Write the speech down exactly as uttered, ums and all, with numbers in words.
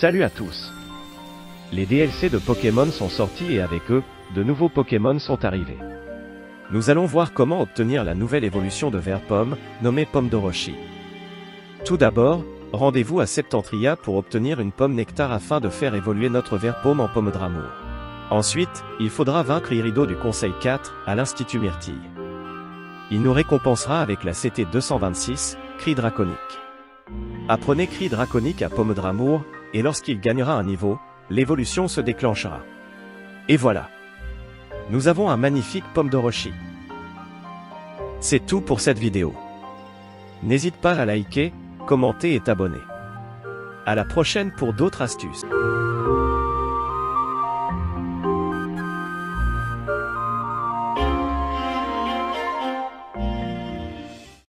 Salut à tous. Les D L C de Pokémon sont sortis et avec eux, de nouveaux Pokémon sont arrivés. Nous allons voir comment obtenir la nouvelle évolution de Vert-Pomme, nommée Pomme d'Orochi. Tout d'abord, rendez-vous à Septentria pour obtenir une pomme nectar afin de faire évoluer notre Vert-Pomme en Pomme d'Amour. Ensuite, il faudra vaincre Irido du Conseil quatre, à l'Institut Myrtille. Il nous récompensera avec la C T deux cent vingt-six, Cri Draconique. Apprenez Cri Draconique à Pomme d'Amour, et lorsqu'il gagnera un niveau, l'évolution se déclenchera. Et voilà. Nous avons un magnifique Pomme d'Orochi. C'est tout pour cette vidéo. N'hésite pas à liker, commenter et t'abonner. À la prochaine pour d'autres astuces.